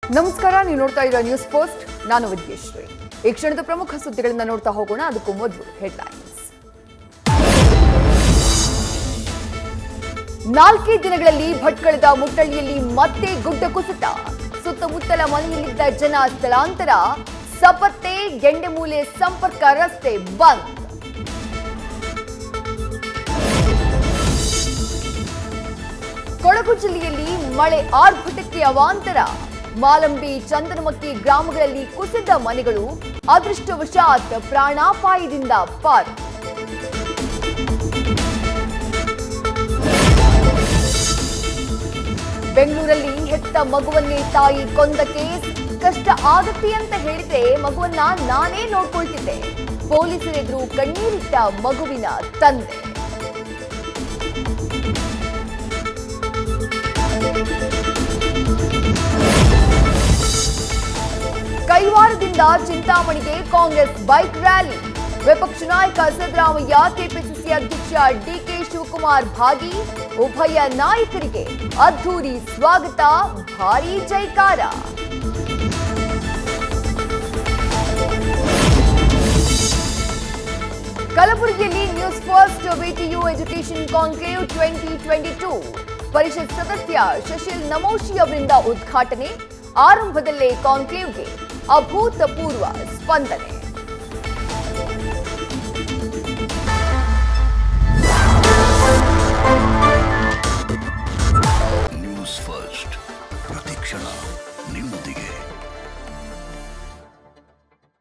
ನಮಸ್ಕಾರ, ನೀವು ನೋಡ್ತಾ ಇರೋ ನ್ಯೂಸ್ ಪೋಸ್ಟ್. ನಾನು ವಿದ್ಯಶ್ರೀ. ಈ ಕ್ಷಣದ ಪ್ರಮುಖ ಸುದ್ದಿಗಳನ್ನ ನೋಡ್ತಾ ಹೋಗೋಣ. ಅದಕ್ಕೂ ಮೊದಲು ಹೆಡ್ಲೈನ್ಸ್. 4 ದಿನಗಳಲ್ಲಿ ಭಟ್ಕಳದ ಮುಟ್ಟಳ್ಳಿಯಲ್ಲಿ ಮತ್ತೆ ಗುಡ್ಡ ಕುಸಿತ. ಸುತ್ತಮುತ್ತಲ ಮನೆಯಲ್ಲಿದ್ದ ಜನ ಸ್ಥಳಾಂತರ. ಸಪತ್ತೆ ಗೆಂಡೆಮೂಲೆ ಸಂಪರ್ಕ ರಸ್ತೆ ಬಂದ್. ಕೊಡಗು ಜಿಲ್ಲೆಯಲ್ಲಿ ಮಳೆ ಆರ್ಭಟಕ್ಕೆ ಅವಾಂತರ. ಮಾಲಂಬಿ, ಚಂದನಮಕ್ಕಿ ಗ್ರಾಮಗಳಲ್ಲಿ ಕುಸಿದ ಮನೆಗಳು. ಅದೃಷ್ಟವಶಾತ್ ಪ್ರಾಣಾಪಾಯದಿಂದ ಪಾರು. ಬೆಂಗಳೂರಲ್ಲಿ ಹೆತ್ತ ಮಗುವನ್ನೇ ತಾಯಿ ಕೊಂದ ಕೇಸ್. ಕಷ್ಟ ಆಗತ್ತೆ ಅಂತ ಹೇಳಿದ್ರೆ ಮಗುವನ್ನ ನಾನೇ ನೋಡ್ಕೊಳ್ತಿದ್ದೆ. ಪೊಲೀಸರೆದುರು ಕಣ್ಣೀರಿಟ್ಟ ಮಗುವಿನ ತಂದೆ. ಕೈವಾರದಿಂದ ಚಿಂತಾಮಣಿಗೆ ಕಾಂಗ್ರೆಸ್ ಬೈಕ್ ರ್ಯಾಲಿ. ವಿಪಕ್ಷ ನಾಯಕ ಸಿದ್ದರಾಮಯ್ಯ, ಕೆಪಿಸಿಸಿ ಅಧ್ಯಕ್ಷ ಡಿಕೆ ಶಿವಕುಮಾರ್ ಭಾಗಿ. ಉಭಯ ನಾಯಕರಿಗೆ ಅದ್ಧೂರಿ ಸ್ವಾಗತ, ಭಾರೀ ಜೈಕಾರ. ಕಲಬುರಗಿಯಲ್ಲಿ news first VTU education conclave 2022 ಪರಿಷತ್ ಸದಸ್ಯ ಶಶಿಲ್ ನಮೋಶಿ ಅವರಿಂದ ಉದ್ಘಾಟನೆ. ಆರಂಭದಲ್ಲೇ ಕಾನ್ಕ್ಲೇವ್ಗೆ ಅಭೂತಪೂರ್ವ ಸ್ಪಂದನೆ.